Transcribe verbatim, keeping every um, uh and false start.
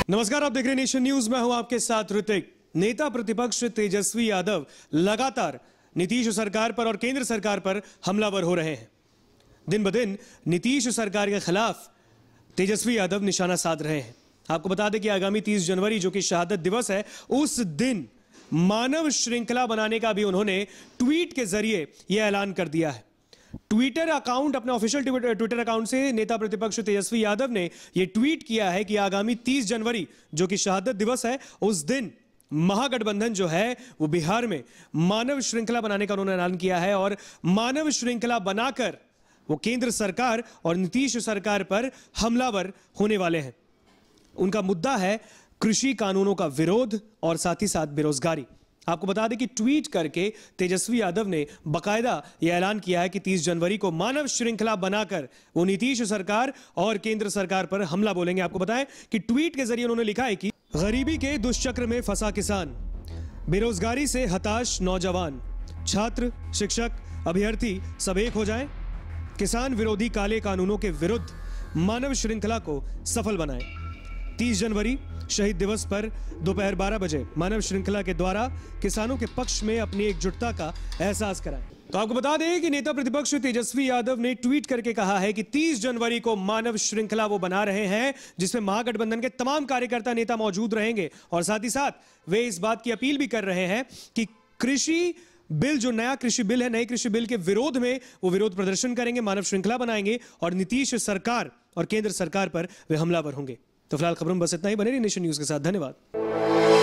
नमस्कार, आप देख रहे हैं नेशन न्यूज। मैं हूं आपके साथ ऋतिक। नेता प्रतिपक्ष तेजस्वी यादव लगातार नीतीश सरकार पर और केंद्र सरकार पर हमलावर हो रहे हैं। दिन ब दिन नीतीश सरकार के खिलाफ तेजस्वी यादव निशाना साध रहे हैं। आपको बता दें कि आगामी तीस जनवरी जो कि शहादत दिवस है, उस दिन मानव श्रृंखला बनाने का भी उन्होंने ट्वीट के जरिए यह ऐलान कर दिया है। ट्विटर अकाउंट, अपने ऑफिशियल ट्विटर अकाउंट से नेता प्रतिपक्ष तेजस्वी यादव ने यह ट्वीट किया है कि आगामी तीस जनवरी जो कि शहादत दिवस है, उस दिन महागठबंधन जो है वो बिहार में मानव श्रृंखला बनाने का उन्होंने ऐलान किया है और मानव श्रृंखला बनाकर वो केंद्र सरकार और नीतीश सरकार पर हमलावर होने वाले हैं। उनका मुद्दा है कृषि कानूनों का विरोध और साथ ही साथ बेरोजगारी। आपको बता दें कि ट्वीट करके तेजस्वी यादव ने बकायदा यह ऐलान किया है कि तीस जनवरी को मानव श्रृंखला बनाकर वो नीतीश सरकार और केंद्र सरकार पर हमला बोलेंगे। आपको बताएं कि ट्वीट के जरिए उन्होंने लिखा है कि गरीबी के दुष्चक्र में फंसा किसान, बेरोजगारी से हताश नौजवान, छात्र, शिक्षक, अभ्यर्थी सब एक हो जाएं। किसान विरोधी काले कानूनों के विरुद्ध मानव श्रृंखला को सफल बनाएं। तीस जनवरी शहीद दिवस पर दोपहर बारह बजे मानव श्रृंखला के द्वारा किसानों के पक्ष में अपनी एकजुटता का एहसास कराएं। तो आपको बता दें कि नेता प्रतिपक्ष तेजस्वी यादव ने ट्वीट करके कहा है कि तीस जनवरी को मानव श्रृंखला वो बना रहे हैं जिसमें महागठबंधन के तमाम कार्यकर्ता नेता मौजूद रहेंगे और साथ ही साथ वे इस बात की अपील भी कर रहे हैं कि कृषि बिल, जो नया कृषि बिल है, नए कृषि बिल के विरोध में वो विरोध प्रदर्शन करेंगे, मानव श्रृंखला बनाएंगे और नीतीश सरकार और केंद्र सरकार पर वे हमलावर होंगे। तो फिलहाल खबरों में बस इतना ही। बने रहिए नेशन न्यूज के साथ। धन्यवाद।